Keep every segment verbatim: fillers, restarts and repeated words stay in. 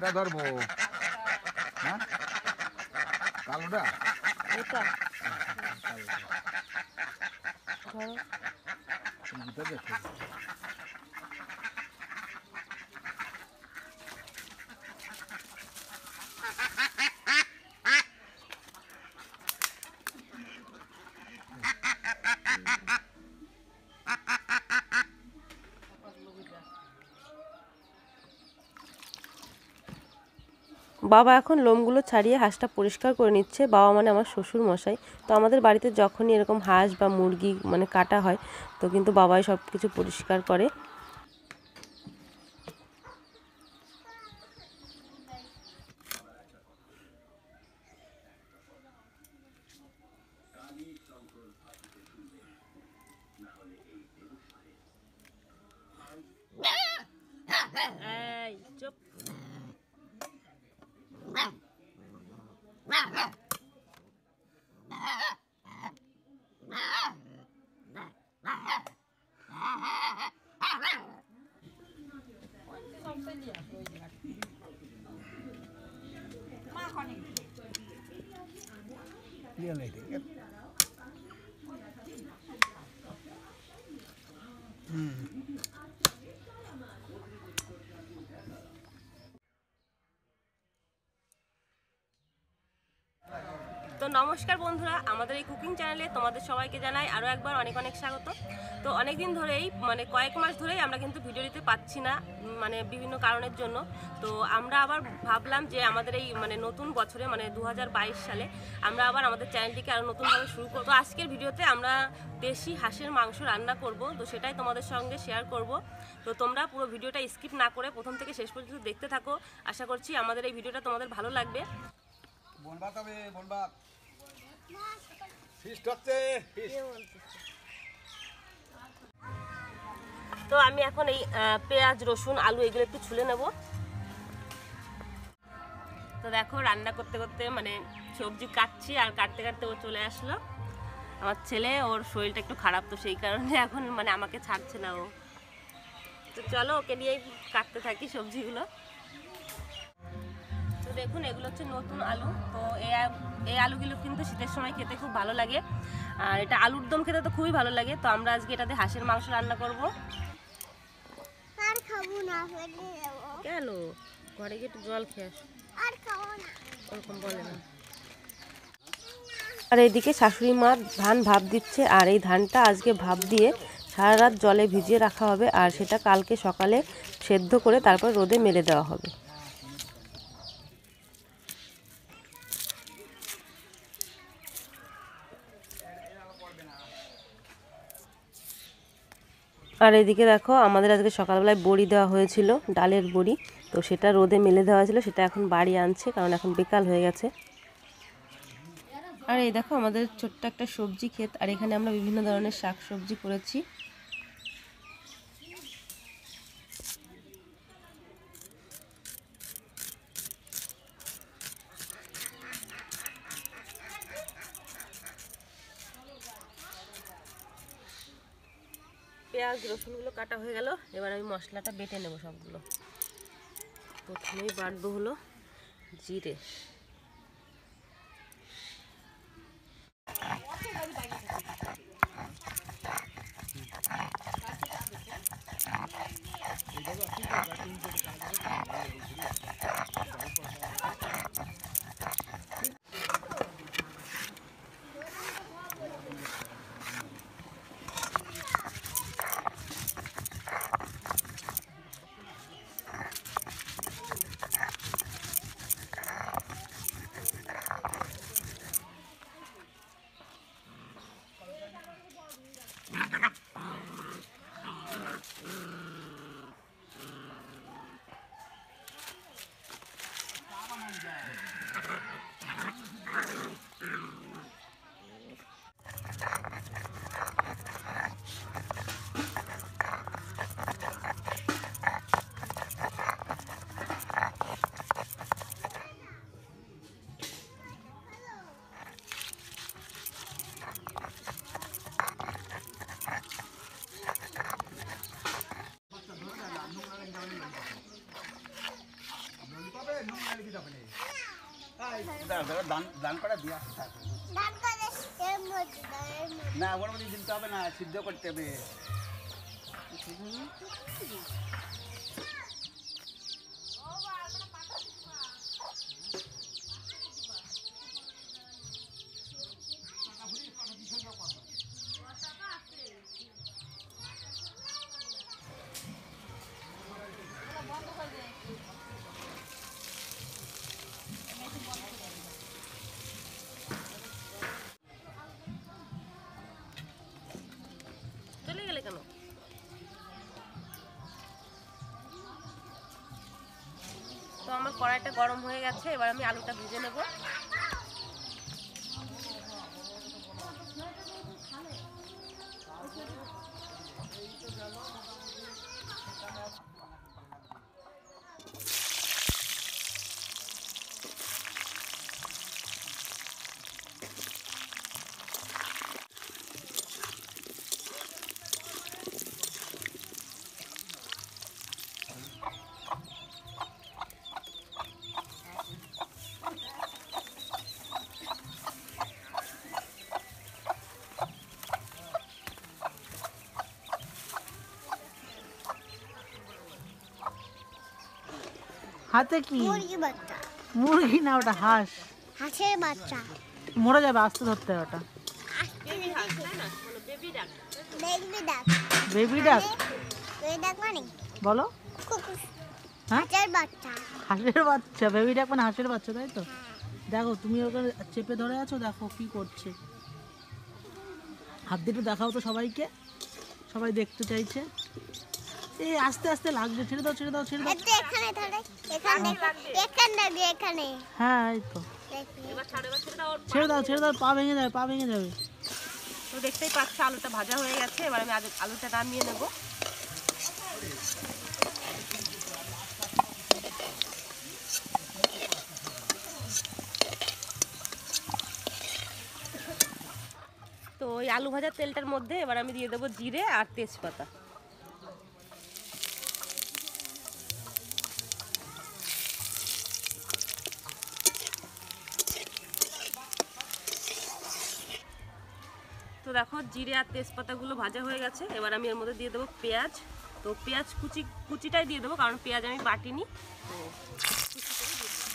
কোনটা ধরবো? হ্যাঁ, কালোটা। এটা ধরো, দেখো বাবা এখন লোমগুলো ছাড়িয়ে হাঁসটা পরিষ্কার করে নিচ্ছে। বাবা মানে আমার শ্বশুর মশাই। তো আমাদের বাড়িতে যখনই এরকম হাঁস বা মুরগি মানে কাটা হয় তো কিন্তু বাবাই সব কিছু পরিষ্কার করে। চুপ। তো নমস্কার বন্ধুরা, আমাদের এই কুকিং চ্যানেলে তোমাদের সবাইকে জানাই আরও একবার অনেক অনেক স্বাগত। তো অনেক দিন ধরেই মানে কয়েক মাস ধরেই আমরা কিন্তু ভিডিও দিতে পাচ্ছি না, মানে বিভিন্ন কারণের জন্য। তো আমরা আবার ভাবলাম যে আমাদের এই মানে নতুন বছরে মানে দু হাজার বাইশ সালে আমরা আবার আমাদের চ্যানেলটিকে আরও নতুনভাবে শুরু করবো। তো আজকের ভিডিওতে আমরা দেশি হাঁসের মাংস রান্না করব, তো সেটাই তোমাদের সঙ্গে শেয়ার করব। তো তোমরা পুরো ভিডিওটা স্কিপ না করে প্রথম থেকে শেষ পর্যন্ত দেখতে থাকো। আশা করছি আমাদের এই ভিডিওটা তোমাদের ভালো লাগবে। বলবা তবে বলবা ফিস্ট হচ্ছে ফিস্ট। তো আমি এখন এই পেঁয়াজ রসুন আলু এগুলো একটু ছুলে নেব। তো দেখো রান্না করতে করতে মানে সবজি কাটছি আর কাটতে কাটতে ও চলে আসলো। আমার ছেলে, ওর শরীরটা একটু খারাপ, তো সেই কারণে এখন মানে আমাকে ছাড়ছে না ও। তো চলো ওকে নিয়েই কাটতে থাকি সবজিগুলো। তো দেখুন এগুলো হচ্ছে নতুন আলু। তো এই এই আলুগুলো কিন্তু শীতের সময় খেতে খুব ভালো লাগে, আর এটা আলুর দম খেতে তো খুবই ভালো লাগে। তো আমরা আজকে এটাতে হাঁসের মাংস রান্না করব। আর খাবো না, ফেলে দেব। কেন? ঘরে গিয়ে একটু জল খেয়ে আস। আর খাবো না, ওরকম বলে না। আর এইদিকে শাশুড়ি মা ধান ভাপ দিচ্ছে, আর এই ধানটা আজকে ভাপ দিয়ে সারা রাত জলে ভিজিয়ে রাখা হবে, আর সেটা কালকে সকালে সেদ্ধ করে তারপর রোদে মেলে দেওয়া হবে। আর এদিকে দেখো আমাদের আজকে সকালবেলায় বড়ি দেওয়া হয়েছিল, ডালের বড়ি। তো সেটা রোদে মেলে দেওয়া হয়েছিল, সেটা এখন বাড়ি আনছে কারণ এখন বিকাল হয়ে গেছে। আর এই দেখো আমাদের ছোট্ট একটা সবজি ক্ষেত, আর এখানে আমরা বিভিন্ন ধরনের শাক সবজি করেছি। পেঁয়াজ রসুনগুলো কাটা হয়ে গেল, এবার আমি মশলাটা বেটে নেব সবগুলো। প্রথমেই বাটবো হলো জিরে, দাঁড়া দাঁড়া দান দান করে দিয়ে আসতে থাকো। দাঁত করে এর মধ্যে দাও, এর মধ্যে। না ওর মধ্যে দিতে হবে না, সিদ্ধ করতে হবে। চলে গেলে কেন? তো আমার কড়াইটা গরম হয়ে গেছে, এবার আমি আলুটা ভেজে নেব। হাতে কি? মুরগি বাচ্চা, মুরগি না, ওটা হাঁস। হাঁসের বাচ্চা। মরে যাবে, আস্তে ধরতে হবে ওটা। আস্তে বেবি হাঁস, তাই না? বলো বেবি ডাক। দেখবি ডাক। বেবি ডাক বেবি ডাক মানে বলো। কুকুর। হ্যাঁ? হাঁসের বাচ্চা। হাঁসের বাচ্চা, বেবি ডাক মানে হাঁসের বাচ্চা, তাই তো? দেখো তুমি ওখানে চেপে ধরে আছো, দেখো কি করছে। হাত দিয়ে একটু দেখাও তো সবাইকে, সবাই দেখতে চাইছে। এই আস্তে আস্তে লাগবে, ছেড়ে দাও ছেড়ে দাও ছেড়ে দাও। একটু এখানে ধরে, এখানে এখানে ধরবি, এখানে হ্যাঁ এই তো, দেখবি। এবার ছাড়ো, এবার ছেড়ে দাও। ওর পা- ছেড়ে দাও ছেড়ে দাও, পা ভেঙে যাবে, পা ভেঙে যাবে। তো দেখতেই পাচ্ছ আলুটা ভাজা হয়ে গেছে, এবার আমি আলু- আলুটা নামিয়ে নেব। তো ওই আলু ভাজার তেলটার মধ্যে এবার আমি দিয়ে দেবো জিরে আর তেজপাতা। তো দেখো জিরে আর তেজপাতাগুলো ভাজা হয়ে গেছে, এবার আমি এর মধ্যে দিয়ে দেবো পেঁয়াজ। তো পেঁয়াজ কুচি কুচিটাই দিয়ে দেবো, কারণ পেঁয়াজ আমি বাটিনি। তো কুচিটাই দিয়ে দেবো।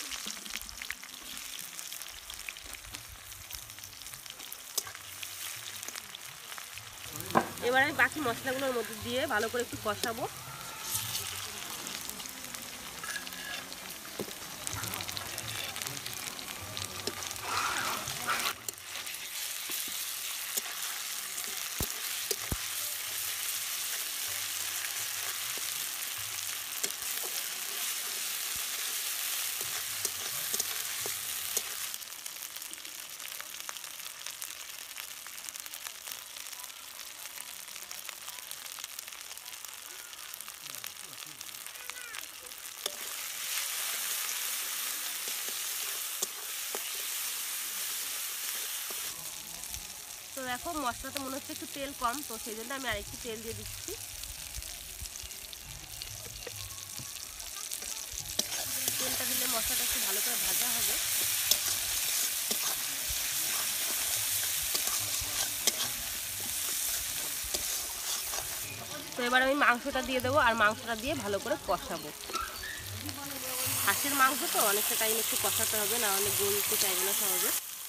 এবার আমি বাকি মশলাগুলোর মধ্যে দিয়ে ভালো করে একটু কষাবো। তো দেখো মশলাতে মনে হচ্ছে একটু তেল কম, তো সেই জন্য আমি আরেকটু তেল দিয়ে দিচ্ছি। তেলটা দিলে মশলাটা একটু ভালো করে ভাজা হবে। তো এবার আমি মাংসটা দিয়ে দেবো আর মাংসটা দিয়ে ভালো করে কষাবো। হাঁসের মাংস তো অনেকটা টাইম একটু কষাতে হবে, না হলে গলতে চাইবে না সহজে।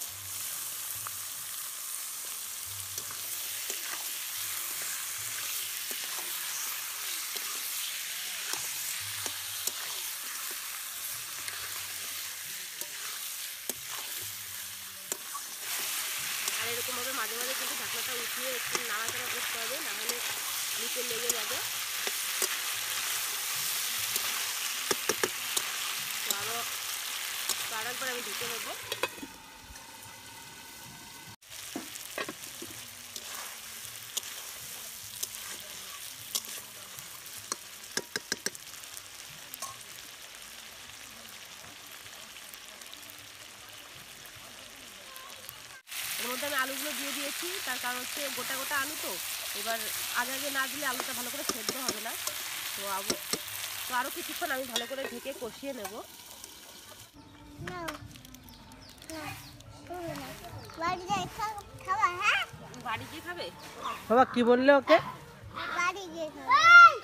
আর এরকমভাবে মাঝে মাঝে কিন্তু ঢাকনাটা উঠিয়ে একটু নাড়াচাড়া করতে হবে, না হলে নিচে লেগে যাবে। তো আরও তো আর একবার আমি ঢেকে নেবো। এর মধ্যে আমি আলুগুলো দিয়ে দিয়েছি, তার কারণ হচ্ছে গোটা গোটা আলু তো, এবার আগে আগে না দিলে আলুটা ভালো করে সেদ্ধ হবে না। তো আবু তো আরও কিছুক্ষণ আমি ভালো করে ঢেকে কষিয়ে নেব। নাও। বাড়ি যাই খা- খাবা হ্যাঁ বাড়ি গিয়ে খাবে? বাবা কি বললে ওকে? বাড়ি গিয়ে খাবা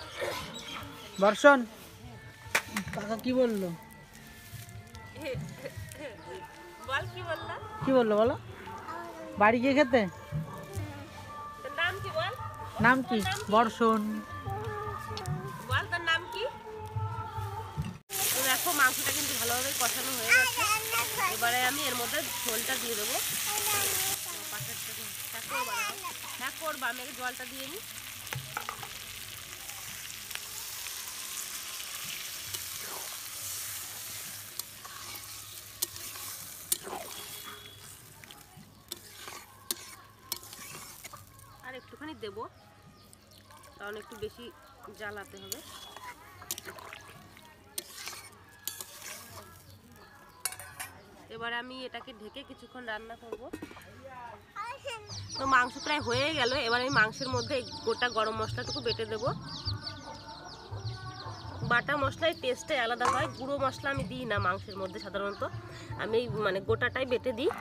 বর্ষণ কাকা কি বললো? বল কি বললা? কি বললো বলো? বাড়ি গিয়ে খেতে? তোর নাম কি বল? নাম কি? বর্ষণ। বল তোর নাম কি? তো দেখো মাংসটা কিন্তু ভালোভাবে কষানো হয়ে গেছে। এবারে আমি এর মধ্যে ঝোলটা দিয়ে দেবো। হ্যাঁ করবা, আমি আগে জলটা দিয়ে নিই। আর একটুখানি দেবো, কারণ একটু বেশি জ্বালাতে হবে। এবারে আমি এটাকে ঢেকে কিছুক্ষণ রান্না করব। তো মাংস প্রায় হয়ে গেল। এবার আমি মাংসের মধ্যে গোটা গরম মশলাটুকু বেটে দেব। বাটা মশলার টেস্টটাই আলাদা হয়, গুঁড়ো মশলা আমি দিই না মাংসের মধ্যে সাধারণত, আমি মানে গোটাটাই বেটে দিই।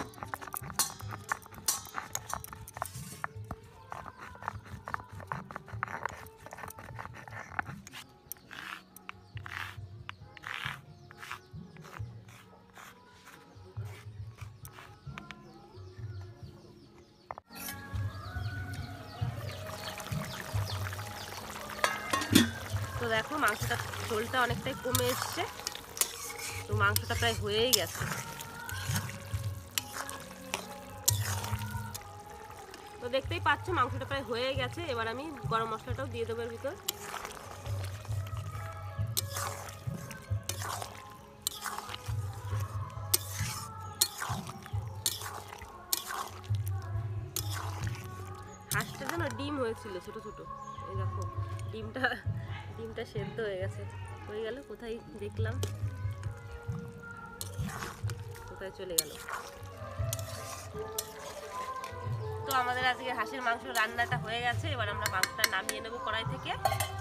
তো দেখো মাংসটা ঝোলটা অনেকটাই কমে এসছে, তো মাংসটা প্রায় হয়েই গেছে। তো দেখতেই পাচ্ছ মাংসটা প্রায় হয়ে গেছে। এবার আমি গরম মশলাটাও দিয়ে দেবো এর ভিতর। হাঁসটা যেন ডিম হয়েছিল ছোট ছোট, এই দেখো ডিমটা ডিমটা সেদ্ধ হয়ে গেছে। হয়ে গেল কোথায় দেখলাম, কোথায় চলে গেল। তো আমাদের আজকে হাঁসের মাংস রান্নাটা হয়ে গেছে। এবার আমরা মাংসটা নামিয়ে নেব কড়াই থেকে।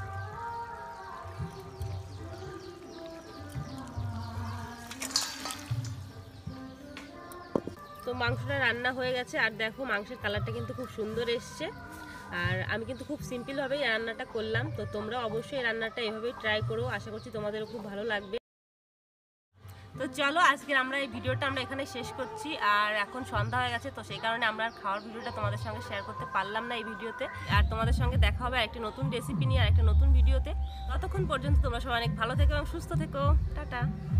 তো মাংসটা রান্না হয়ে গেছে, আর দেখো মাংসের কালারটা কিন্তু খুব সুন্দর এসছে। আর আমি কিন্তু খুব সিম্পলভাবেই রান্নাটা করলাম। তো তোমরা অবশ্যই রান্নাটা এভাবেই ট্রাই করো, আশা করছি তোমাদেরও খুব ভালো লাগবে। তো চলো আজকের আমরা এই ভিডিওটা আমরা এখানে শেষ করছি। আর এখন সন্ধ্যা হয়ে গেছে, তো সেই কারণে আমরা আর খাওয়ার ভিডিওটা তোমাদের সঙ্গে শেয়ার করতে পারলাম না এই ভিডিওতে। আর তোমাদের সঙ্গে দেখা হবে একটা নতুন রেসিপি নিয়ে আর একটা নতুন ভিডিওতে। ততক্ষণ পর্যন্ত তোমরা সবাই অনেক ভালো থেকো এবং সুস্থ থেকো। টাটা।